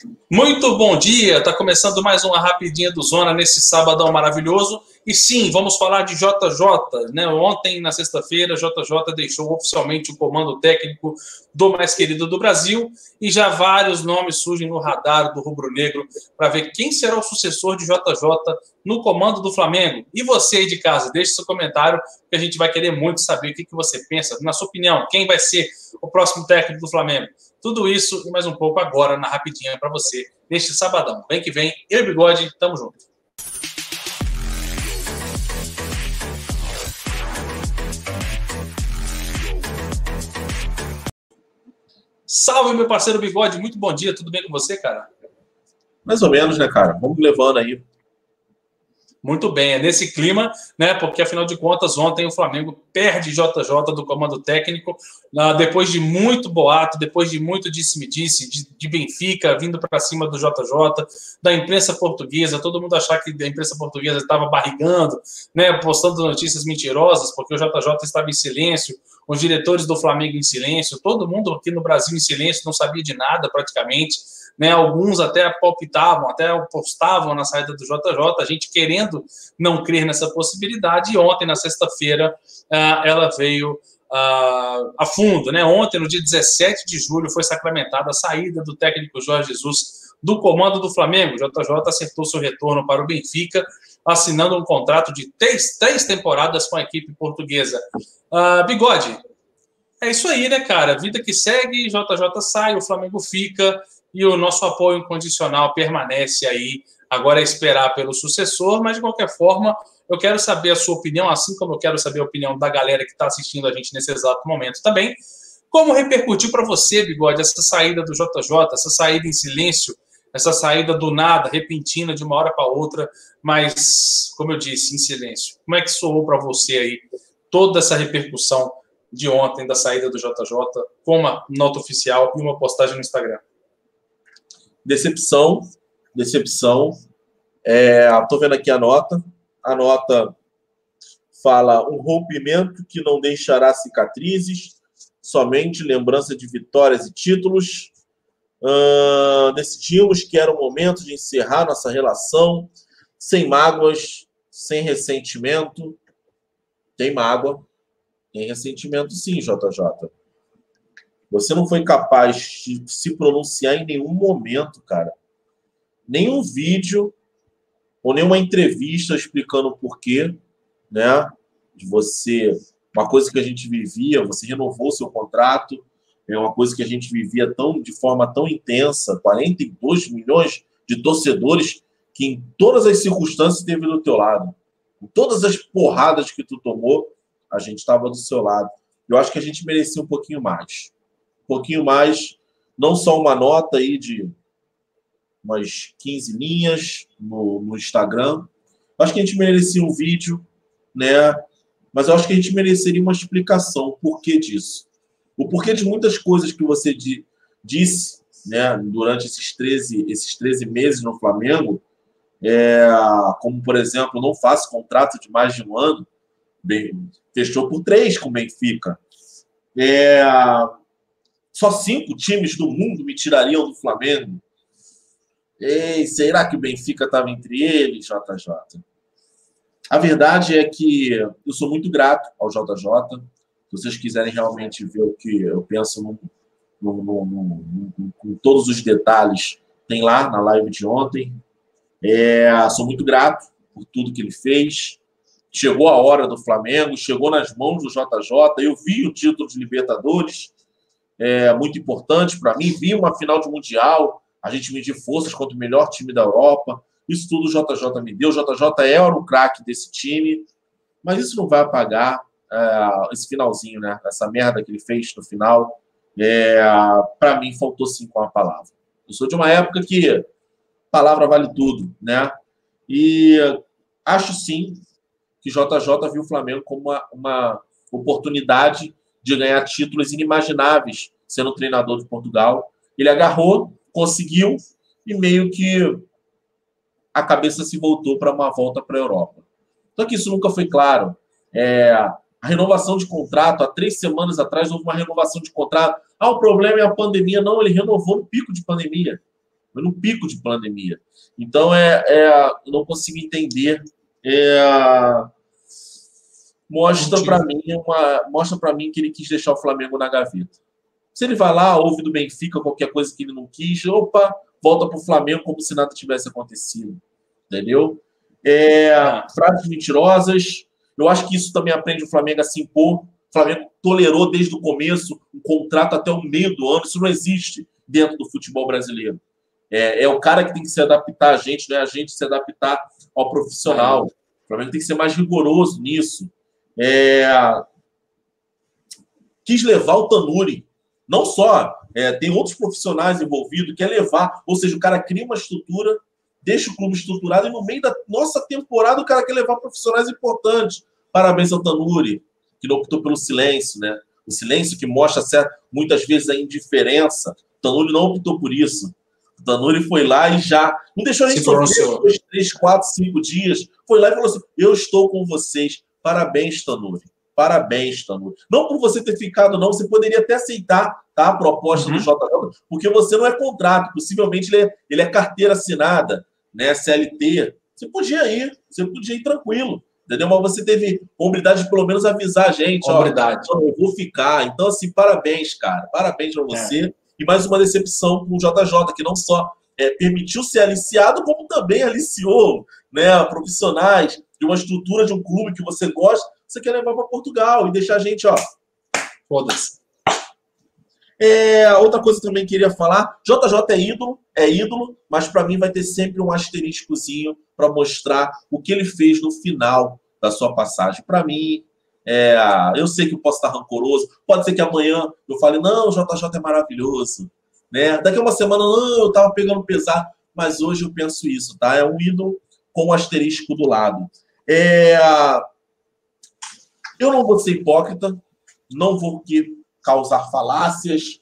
Muito bom dia, está começando mais uma rapidinha do Zona nesse sabadão maravilhoso. E sim, vamos falar de JJ, né? Ontem, na sexta-feira, JJ deixou oficialmente o comando técnico do mais querido do Brasil e já vários nomes surgem no radar do rubro-negro para ver quem será o sucessor de JJ no comando do Flamengo. E você aí de casa, deixe seu comentário, que a gente vai querer muito saber o que você pensa. Na sua opinião, quem vai ser o próximo técnico do Flamengo? Tudo isso e mais um pouco agora na Rapidinha para você, neste sabadão. Vem que vem, eu e Bigode, tamo junto. Salve, meu parceiro Bigode, muito bom dia, tudo bem com você, cara? Mais ou menos, né, cara? Vamos levando aí. Muito bem, é nesse clima, né? Porque afinal de contas, ontem o Flamengo perde JJ do comando técnico, depois de muito boato, depois de muito disse-me-disse, de Benfica vindo para cima do JJ, da imprensa portuguesa, todo mundo achar que a imprensa portuguesa estava barrigando, né? Postando notícias mentirosas, porque o JJ estava em silêncio, os diretores do Flamengo em silêncio, todo mundo aqui no Brasil em silêncio, não sabia de nada praticamente. Né, alguns até palpitavam, até postavam na saída do JJ, a gente querendo não crer nessa possibilidade, e ontem, na sexta-feira, ela veio a fundo. Né? Ontem, no dia 17 de julho, foi sacramentada a saída do técnico Jorge Jesus do comando do Flamengo. O JJ acertou seu retorno para o Benfica, assinando um contrato de três temporadas com a equipe portuguesa. Bigode, é isso aí, né, cara? Vida que segue, JJ sai, o Flamengo fica, e o nosso apoio incondicional permanece aí. Agora é esperar pelo sucessor, mas de qualquer forma, eu quero saber a sua opinião, assim como eu quero saber a opinião da galera que está assistindo a gente nesse exato momento também. Como repercutiu para você, Bigode, essa saída do JJ, essa saída em silêncio, essa saída do nada, repentina, de uma hora para outra, mas, como eu disse, em silêncio. Como é que soou para você aí toda essa repercussão de ontem da saída do JJ, com uma nota oficial e uma postagem no Instagram? Decepção. Estou vendo aqui a nota. A nota fala um rompimento que não deixará cicatrizes, somente lembrança de vitórias e títulos. Decidimos que era o momento de encerrar nossa relação sem mágoas, sem ressentimento. Tem mágoa, tem ressentimento sim, JJ. Você não foi capaz de se pronunciar em nenhum momento, cara. Nenhum vídeo ou nenhuma entrevista explicando o porquê, né? De você... Uma coisa que a gente vivia, você renovou seu contrato, é uma coisa que a gente vivia de forma tão intensa, 42 milhões de torcedores que em todas as circunstâncias esteve do teu lado. Em todas as porradas que tu tomou, a gente estava do seu lado. Eu acho que a gente merecia um pouquinho mais. Não só uma nota aí de umas 15 linhas no Instagram. Acho que a gente merecia um vídeo, né? Mas eu acho que a gente mereceria uma explicação. O porquê disso? O porquê de muitas coisas que você disse, né, durante esses 13 meses no Flamengo, como, por exemplo, não faço contrato de mais de um ano, fechou por 3 com o Benfica. Só 5 times do mundo me tirariam do Flamengo. Ei, será que o Benfica estava entre eles, JJ? A verdade é que eu sou muito grato ao JJ. Se vocês quiserem realmente ver o que eu penso com todos os detalhes, tem lá na live de ontem. Sou muito grato por tudo que ele fez. Chegou a hora do Flamengo, chegou nas mãos do JJ. Eu vi o título de Libertadores, muito importante para mim. Vi uma final de Mundial, a gente medir forças contra o melhor time da Europa. Isso tudo o JJ me deu. O JJ era o craque desse time, mas isso não vai apagar esse finalzinho, né? Essa merda que ele fez no final. Para mim, faltou sim com a palavra. Eu sou de uma época que palavra vale tudo, né? E acho sim que JJ viu o Flamengo como uma oportunidade de ganhar títulos inimagináveis sendo treinador de Portugal. Ele agarrou, conseguiu e meio que a cabeça se voltou para uma volta para a Europa. Só que isso nunca foi claro. A renovação de contrato, há 3 semanas atrás houve uma renovação de contrato. O problema é a pandemia. Não, ele renovou no pico de pandemia. Foi no pico de pandemia. Então, não consigo entender. Mostra para mim que ele quis deixar o Flamengo na gaveta. Se ele vai lá, ouve do Benfica qualquer coisa que ele não quis, opa, volta para o Flamengo como se nada tivesse acontecido. Entendeu? Frases mentirosas. Eu acho que isso também aprende o Flamengo a se impor. O Flamengo tolerou desde o começo um contrato até o meio do ano. Isso não existe dentro do futebol brasileiro. É o cara que tem que se adaptar a gente, não é a gente se adaptar ao profissional. O Flamengo tem que ser mais rigoroso nisso. Quis levar o Tanuri. Não só, tem outros profissionais envolvidos, quer levar. Ou seja, o cara cria uma estrutura, deixa o clube estruturado e no meio da nossa temporada o cara quer levar profissionais importantes. Parabéns ao Tanuri, que não optou pelo silêncio, né? O silêncio que mostra muitas vezes a indiferença. O Tanuri não optou por isso. O Tanuri foi lá e já não deixou nem sofrer 2, 3, 4, 5 dias. Foi lá e falou assim: eu estou com vocês. Parabéns, Tanuri. Parabéns, Tanuri. Não por você ter ficado, não. Você poderia até aceitar, tá, a proposta do JJ, porque você não é contrato. Possivelmente ele é carteira assinada, né, CLT. Você podia ir tranquilo. Entendeu? Mas você teve a humildade de pelo menos avisar a gente. Eu vou ficar. Então, assim, parabéns, cara. Parabéns para você. E mais uma decepção com o JJ, que não só permitiu ser aliciado, como também aliciou, né, profissionais de uma estrutura de um clube que você gosta, você quer levar para Portugal e deixar a gente, foda-se. Outra coisa que eu também queria falar, JJ é ídolo, mas para mim vai ter sempre um asteriscozinho para mostrar o que ele fez no final da sua passagem. Para mim, eu sei que eu posso estar rancoroso, pode ser que amanhã eu fale, não, o JJ é maravilhoso, né? Daqui a uma semana, não, eu estava pegando pesado, mas hoje eu penso isso, tá? É um ídolo com um asterisco do lado. Eu não vou ser hipócrita, não vou causar falácias,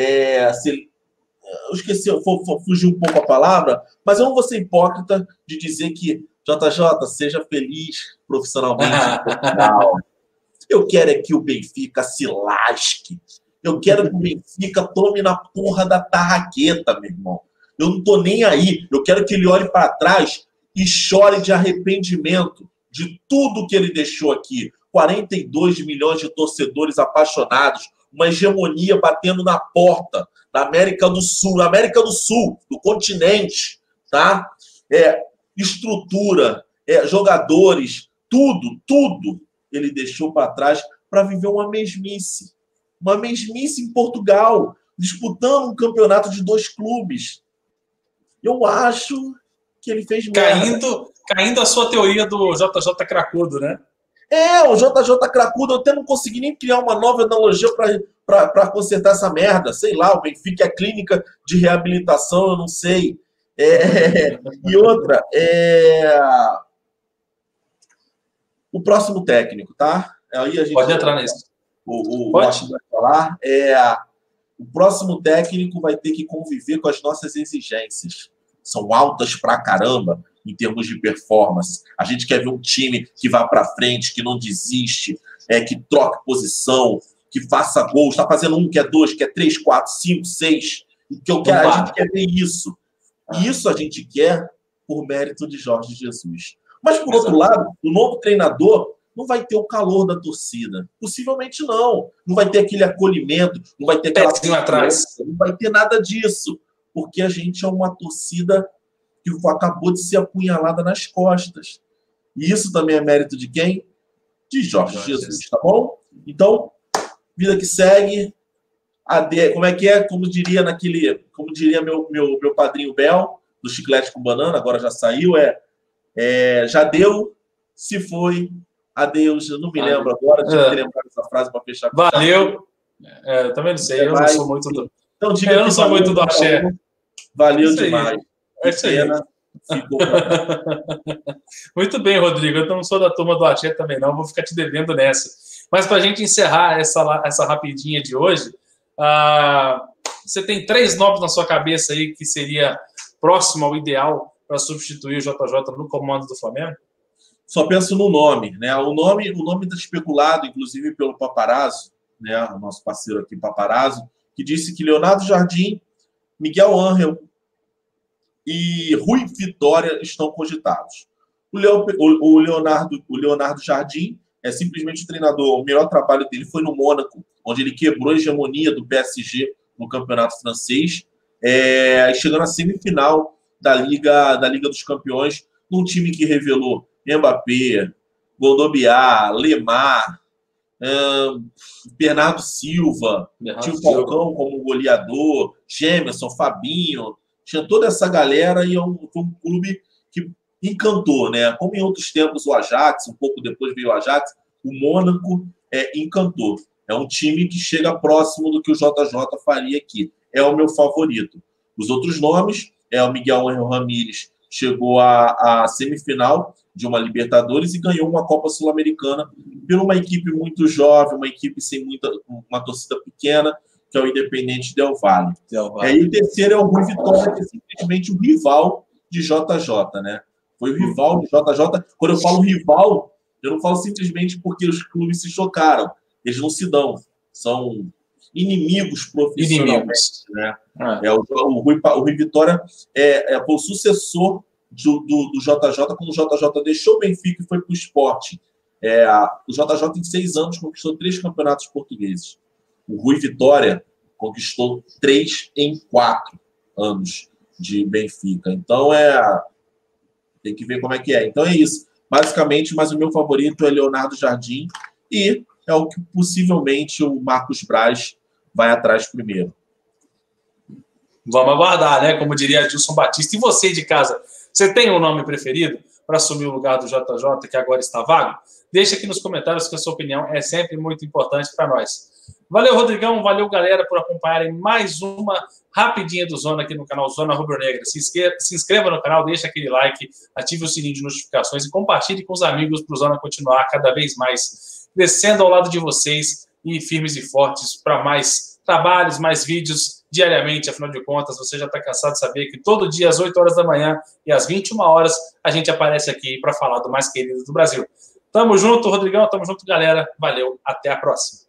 eu esqueci, fugiu um pouco a palavra, mas eu não vou ser hipócrita de dizer que JJ, seja feliz profissionalmente. Eu quero que o Benfica se lasque. Eu quero que o Benfica tome na porra da tarraqueta, meu irmão. Eu não tô nem aí. Eu quero que ele olhe para trás e chore de arrependimento de tudo que ele deixou aqui. 42 milhões de torcedores apaixonados, uma hegemonia batendo na porta da América do Sul, do continente, tá? Estrutura, jogadores, tudo ele deixou para trás para viver uma mesmice em Portugal, disputando um campeonato de 2 clubes. Eu acho que ele fez merda. Caindo a sua teoria do JJ cracudo, né? O JJ cracudo, eu até não consegui nem criar uma nova analogia para consertar essa merda. Sei lá, o Benfica é clínica de reabilitação, eu não sei. E outra, o próximo técnico, tá? Aí a gente pode entrar nisso. O vai falar. O próximo técnico vai ter que conviver com as nossas exigências. São altas pra caramba em termos de performance. A gente quer ver um time que vá para frente, que não desiste, que troque posição, que faça gols. Está fazendo 1, quer 2, quer 3, 4, 5, 6. A gente quer ver isso. E isso a gente quer por mérito de Jorge Jesus. Mas, por outro lado, o novo treinador não vai ter o calor da torcida. Possivelmente não. Não vai ter aquele acolhimento, não vai ter aquela... Não vai ter nada disso. Porque a gente é uma torcida que acabou de ser apunhalada nas costas. E isso também é mérito de quem? De Jorge Jesus, tá bom? Então, vida que segue. Como é que é? Como diria meu padrinho Bel, do Chiclete com Banana, agora já saiu, já deu, se foi, adeus. Eu não me lembro agora, tinha que lembrar essa frase para fechar. Valeu. Também não sei, eu não sou muito do... Então, diga eu não sou muito do axé. Valeu demais. É isso aí. Muito bem, Rodrigo. Eu não sou da turma do axé também, não. Vou ficar te devendo nessa. Mas para a gente encerrar essa rapidinha de hoje, você tem 3 nomes na sua cabeça aí que seria próximo ao ideal para substituir o JJ no comando do Flamengo? Só penso no nome, né? O nome está especulado, inclusive, pelo Paparazzo, né? O nosso parceiro aqui, Paparazzo, que disse que Leonardo Jardim, Miguel Ángel e Rui Vitória estão cogitados. O Leonardo Jardim é simplesmente o treinador. O melhor trabalho dele foi no Mônaco, onde ele quebrou a hegemonia do PSG no campeonato francês, chegando à semifinal da Liga dos Campeões, num time que revelou Mbappé, Gondobiá, Lemar, Bernardo Silva, tinha o Falcão como goleador, Gemerson, Fabinho, tinha toda essa galera e foi um clube que encantou, né? Como em outros tempos o Ajax, um pouco depois veio o Ajax, o Mônaco encantou. É um time que chega próximo do que o JJ faria aqui. É o meu favorito. Os outros nomes, o Miguel Ramírez chegou à semifinal de uma Libertadores e ganhou uma Copa Sul-Americana por uma equipe muito jovem, uma equipe sem uma torcida pequena, que é o Independente Del Valle. E o terceiro é o Rui Vitória, que é simplesmente o rival de JJ, né? Foi o rival de JJ. Quando eu falo rival, eu não falo simplesmente porque os clubes se chocaram. Eles não se dão. São inimigos profissionalmente. Né? O Rui Vitória foi o sucessor do JJ, quando o JJ deixou o Benfica e foi para o Sport. O JJ, em 6 anos, conquistou 3 campeonatos portugueses. O Rui Vitória conquistou 3 em 4 anos de Benfica. Então, tem que ver como é que é. Então, é isso. Basicamente, mas o meu favorito é Leonardo Jardim e é o que possivelmente o Marcos Braz vai atrás primeiro. Vamos aguardar, né? Como diria Adilson Batista. E você de casa, você tem um nome preferido para assumir o lugar do JJ, que agora está vago? Deixa aqui nos comentários que a sua opinião é sempre muito importante para nós. Valeu, Rodrigão. Valeu, galera, por acompanharem mais uma rapidinha do Zona aqui no canal Zona Rubro-Negra. Se inscreva no canal, deixa aquele like, ative o sininho de notificações e compartilhe com os amigos para o Zona continuar cada vez mais crescendo ao lado de vocês e firmes e fortes para mais trabalhos, mais vídeos diariamente. Afinal de contas, você já está cansado de saber que todo dia às 8 horas da manhã e às 21 horas a gente aparece aqui para falar do mais querido do Brasil. Tamo junto, Rodrigão. Tamo junto, galera. Valeu. Até a próxima.